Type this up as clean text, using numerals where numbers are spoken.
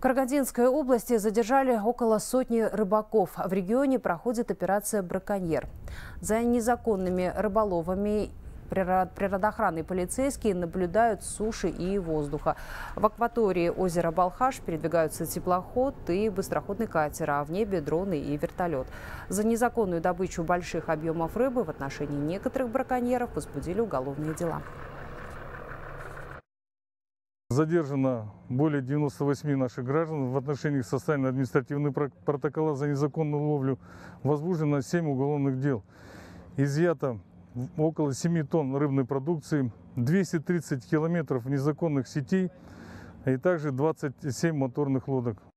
Карагандинской области задержали около сотни рыбаков. В регионе проходит операция «Браконьер». За незаконными рыболовами природоохранные полицейские наблюдают с суши и воздуха. В акватории озера Балхаш передвигаются теплоход и быстроходный катер, а в небе дроны и вертолет. За незаконную добычу больших объемов рыбы в отношении некоторых браконьеров возбудили уголовные дела. Задержано более 98 наших граждан. В отношении их составлены административные протокола за незаконную ловлю. Возбуждено 7 уголовных дел. Изъято около 7 тонн рыбной продукции, 230 километров незаконных сетей и также 27 моторных лодок.